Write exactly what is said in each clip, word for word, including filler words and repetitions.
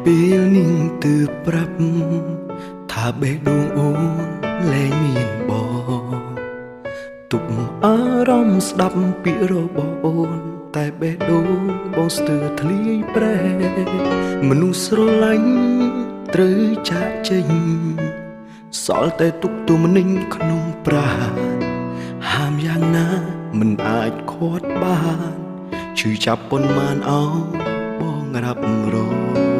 ពេលនាងទើបប្រាប់ថាបេះដូងអូនលែងមានបងទុកអារម្មណ៍ស្ដាប់ពាក្យរបស់អូនតែបេះដូងបងស្ទើរធ្លាយប្រែមនុស្សស្រឡាញ់ត្រូវចាកចេញសល់តែទុកទុំនិញក្នុងប្រាណហាមយ៉ាងណាមិនអាចខាត់បានឈឺចាប់ប៉ុន្មានអោបងរ៉ាប់រង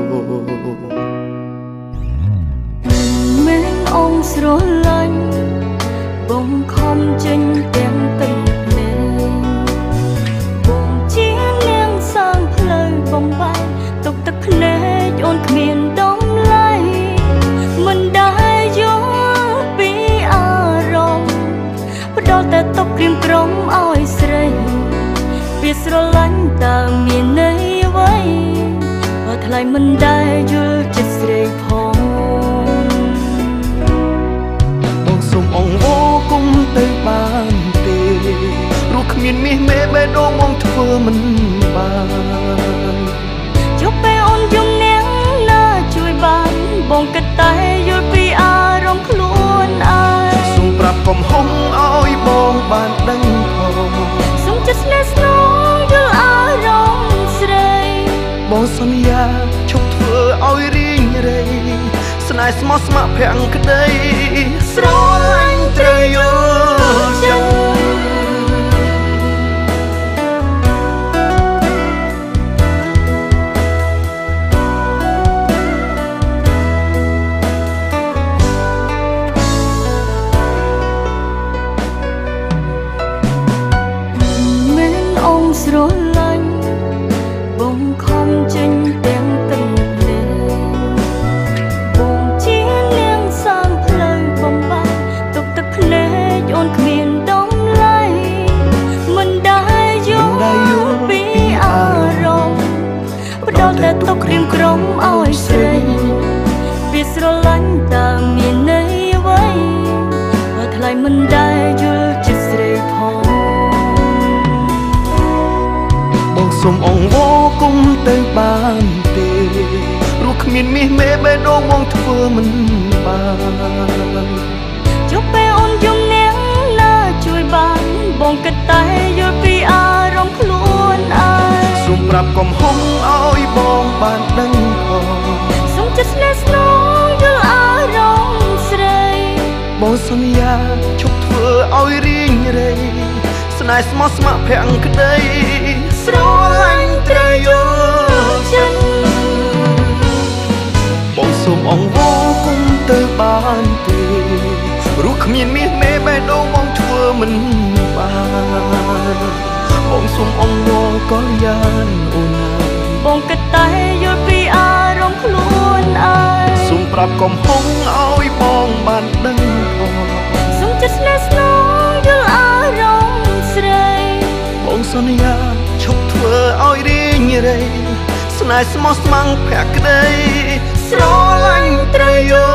មិនអងស្រឡាញ់បងខំចេញទាំងទឹកភ្នែកបងជានាងសាងផ្លូវបំបែកទុកទឹកភ្នែកអូនគ្មានតម្លៃមិនដែលយល់ពីអារម្មណ៍ផ្ដល់តែទុកក្រៀមក្រំឲ្យស្រីវាស្រឡាញ់តើមានន័យអ្វីបើថ្លៃមិនដែលយល់ចិត្តស្រីផងបងសុំអង្វរគុំទៅបានទេព្រោះគ្មានមាសមេបេះដូងបងធ្វើមិនបានជប់ពេលអូនយំនាងណាជួយបានបងគិតតែយល់ពីអារម្មណ៍ខ្លួនឯងសុំប្រាប់កុំហុំឲ្យបងបានដឹងផងសុំចិត្តស្នេហ៍ស្នងយល់អារម្មណ៍ស្រីបងសន្យាឈប់ធ្វើឲ្យរីងរៃស្នេហ៍ស្មោះស្ម័គ្រប្រាំងក្តីស្រឡាញ់ត្រូវយល់ចិត្តស្រឡាញ់បងខំចេញទាំងទឹកភ្នែកបងជានាងសាងផ្លូវបំបែកទុកទឹកភ្នែកអូនគ្មានតម្លៃមិនដែលយល់ពីអារម្មណ៍ផ្ដល់តែទុកក្រៀមក្រំឲ្យស្រីវាស្រឡាញ់តើមានន័យអ្វីបើថ្លៃមិនដែលយល់ចិត្តស្រីផងសុំអង្វរគុំទៅបានទេព្រោះគ្មានមាសមេបេះដូងបងធ្វើមិនបានជប់ពេលអូនយំនាងណាជួយបានបងគិតតែយល់ពីអារម្មណ៍ខ្លួនឯងសុំប្រាប់កុំហុំឲ្យបងបានដឹងផងសុំចិត្តស្នេហ៍ស្នងយល់អារម្មណ៍ស្រីបងសន្យាឈប់ធ្វើឲ្យរីងរៃស្នេហ៍ស្មោះស្ម័គ្រប្រាំងក្តីស្រឡាញ់ត្រូវយល់ចិត្តបងសុំអង្វរគុំទៅបានទេព្រោះគ្មានមាសមេបេះដូងបងធ្វើមិនបានបងសុំអង្វរក៏យ៉ានអូនណាបងគិតតែយល់ពីអារម្មណ៍ខ្លួនឯងសុំប្រាប់កុំហុងឲ្យបងបានដឹងផងសុំចិត្តស្នេហ៍ស្នងយល់អារម្មណ៍ស្រីបងសន្យាឈប់ធ្វើឲ្យរីងរៃស្នេហ៍ស្មោះស្ម័គ្រភក្តីស្រឡាញ់ត្រូវយល់